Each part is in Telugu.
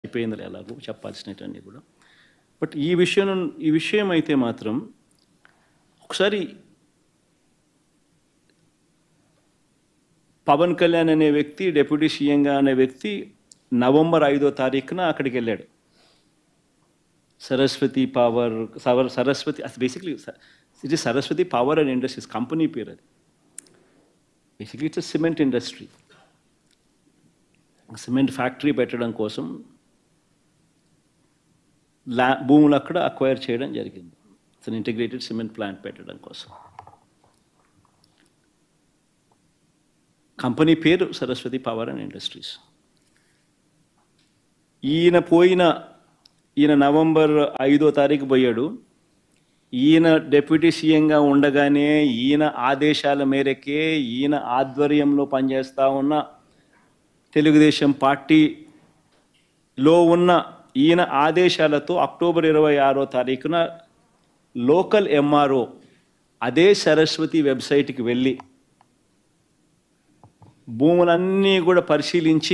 అయిపోయింది ఎలాగో చెప్పాల్సినవన్నీ కూడా. బట్ ఈ విషయం అయితే మాత్రం ఒకసారి పవన్ కళ్యాణ్ అనే వ్యక్తి డిప్యూటీ సీఎంగా అనే వ్యక్తి నవంబర్ 5వ తారీఖున అక్కడికి వెళ్ళాడు. Saraswati Power Saraswati basically it is Saraswati Power and Industries company పేరు అది. Basically it's cement industry. Cement factory పెట్టడం కోసం భూములు అక్కడ అక్వైర్ చేయడం జరిగింది. ఇట్స్ ఇంటిగ్రేటెడ్ సిమెంట్ ప్లాంట్ పెట్టడం కోసం. కంపెనీ పేరు సరస్వతి పవర్ అండ్ ఇండస్ట్రీస్. ఈయన నవంబర్ 5వ తారీఖు పోయాడు. ఈయన డిప్యూటీ సీఎంగా ఉండగానే ఈయన ఆదేశాల మేరకే ఈయన ఆధ్వర్యంలో పనిచేస్తూ ఉన్న తెలుగుదేశం పార్టీలో ఉన్న ఈయన ఆదేశాలతో అక్టోబర్ 26వ తారీఖున లోకల్ ఎంఆర్ఓ అదే సరస్వతి వెబ్సైట్కి వెళ్ళి భూములన్నీ కూడా పరిశీలించి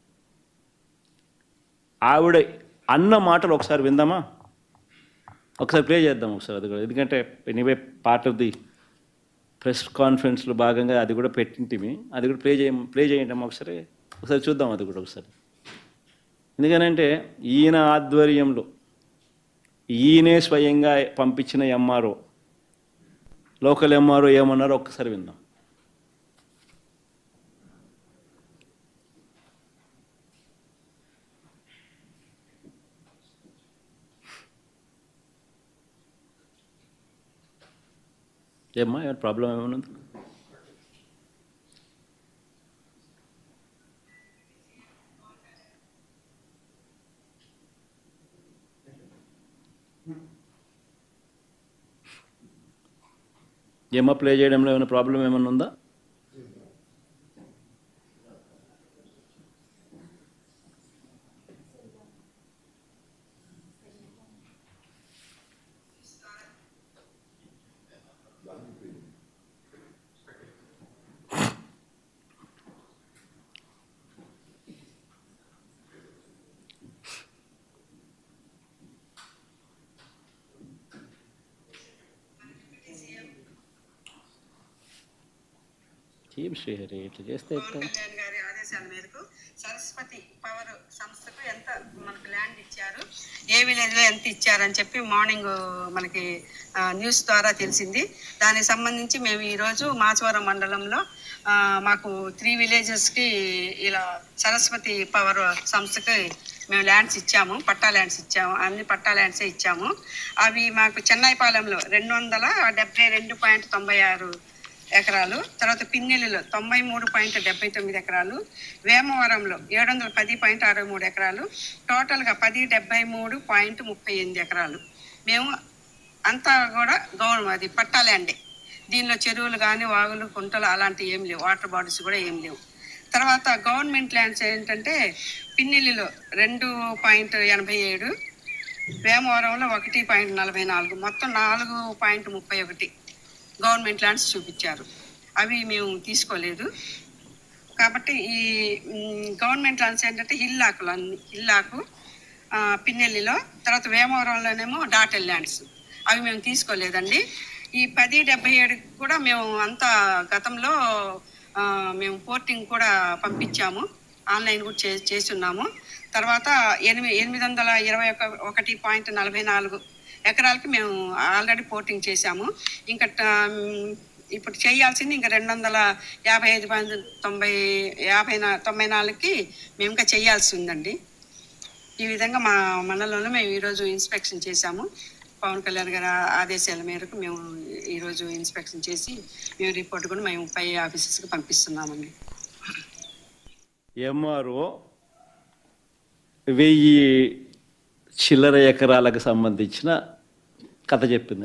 ఆవిడ అన్న మాటలు ఒకసారి విందామా? ఒకసారి ప్లే చేద్దాం ఒకసారి అది కూడా. ఎందుకంటే anyway part of the press కాన్ఫరెన్స్లో భాగంగా అది కూడా పెట్టింటిమి. అది కూడా ప్లే చేయండి ఒకసారి చూద్దాం అది కూడా ఒకసారి. ఎందుకనంటే ఈయన ఆధ్వర్యంలో ఈయనే స్వయంగా పంపించిన ఎంఆర్ఓ లోకల్ ఎంఆర్ఓ ఏమన్నారో ఒక్కసారి విందాం. ఏమ్మా ఏమైనా ప్రాబ్లం ఏమైనా ఉంది? ఏమో ప్లే చేయడంలో ఏమైనా ప్రాబ్లం ఏమైనా ఉందా? ఏం శ్రీహరి ఇట్లా చేస్తే కళ్యాణ్ గారి ఆదేశాల మేరకు సరస్వతి పవర్ సంస్థకు ఎంత మనకు ల్యాండ్ ఇచ్చారు, ఏ విలేజ్లో ఎంత ఇచ్చారని చెప్పి మార్నింగ్ మనకి న్యూస్ ద్వారా తెలిసింది. దానికి సంబంధించి మేము ఈరోజు మాచవరం మండలంలో మాకు 3 విలేజెస్కి ఇలా సరస్వతి పవర్ సంస్థకి మేము ల్యాండ్స్ ఇచ్చాము, పట్టా ల్యాండ్స్ ఇచ్చాము. అన్ని పట్టా ల్యాండ్సే ఇచ్చాము. అవి మాకు చెన్నైపాలెంలో 272.96 ఎకరాలు, తర్వాత పిన్నెల్లిలో 93.79 ఎకరాలు, వేమవరంలో 710.63 ఎకరాలు, టోటల్గా 1073.38 ఎకరాలు. మేము అంతా కూడా అది పట్టా ల్యాండే. దీనిలో చెరువులు కానీ వాగులు కుంటలు అలాంటివి ఏం లేవు, వాటర్ బాడీస్ కూడా ఏం లేవు. తర్వాత గవర్నమెంట్ ల్యాండ్స్ ఏంటంటే పిన్నెల్లిలో 2.87, వేమవరంలో 1.44, మొత్తం 4.31 గవర్నమెంట్ ల్యాండ్స్ చూపించారు. అవి మేము తీసుకోలేదు. కాబట్టి ఈ గవర్నమెంట్ ల్యాండ్స్ ఏంటంటే హిల్లాకు పిన్నెల్లిలో, తర్వాత వేమవరంలోనేమో డాటెల్ ల్యాండ్స్, అవి మేము తీసుకోలేదండి. ఈ 1077 కూడా మేము అంతా గతంలో మేము పోర్టింగ్ కూడా పంపించాము, ఆన్లైన్ కూడా చేసి ఉన్నాము. తర్వాత 821.44 ఎకరాలకి మేము ఆల్రెడీ పోర్టింగ్ చేశాము. ఇంకా ఇప్పుడు చేయాల్సింది ఇంకా 255.94కి మేము ఇంకా చేయాల్సి ఉందండి. ఈ విధంగా మా మండలంలో మేము ఈరోజు ఇన్స్పెక్షన్ చేశాము. పవన్ కళ్యాణ్ గారి ఆదేశాల మేరకు మేము ఈరోజు ఇన్స్పెక్షన్ చేసి మేము రిపోర్ట్ కూడా మేము పై ఆఫీసర్స్కి పంపిస్తున్నామండి. ఎంఆర్ఓ 1000 చిల్లర ఎకరాలకు సంబంధించిన కథ చెప్పింది.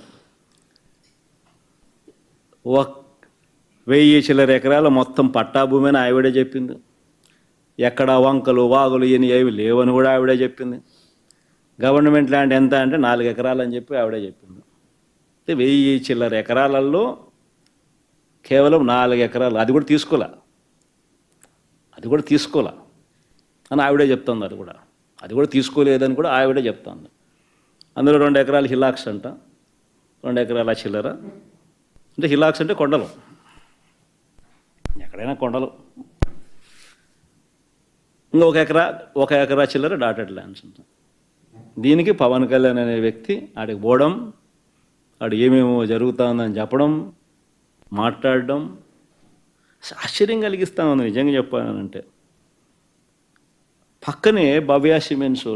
1000 చిల్లర ఎకరాల మొత్తం పట్టా భూమి అని ఆవిడే చెప్పింది. ఎక్కడ వంకలు వాగులు ఏవి లేవని కూడా ఆవిడే చెప్పింది. గవర్నమెంట్ ల్యాండ్ ఎంత అంటే 4 ఎకరాలు అని చెప్పి ఆవిడే చెప్పింది. 1000 చిల్లర ఎకరాలలో కేవలం 4 ఎకరాలు, అది కూడా తీసుకోలే అని ఆవిడే చెప్తుంది. అది కూడా అది కూడా తీసుకోలేదని కూడా ఆవిడే చెప్తాను. అందులో 2 ఎకరాలు హిలాక్స్ అంట, 2 ఎకరాల చిల్లర. అంటే హిలాక్స్ అంటే కొండలు, ఎక్కడైనా కొండలు. ఇంకా 1 ఎకరా చిల్లర డాటెడ్ ల్యాండ్స్ అంట. దీనికి పవన్ కళ్యాణ్ అనే వ్యక్తి ఆడికి పోవడం, ఆడు ఏమేమో జరుగుతుందని చెప్పడం, మాట్లాడడం ఆశ్చర్యం కలిగిస్తా ఉంది నిజంగా చెప్పానంటే. పక్కనే భవ్య సిమెంట్స్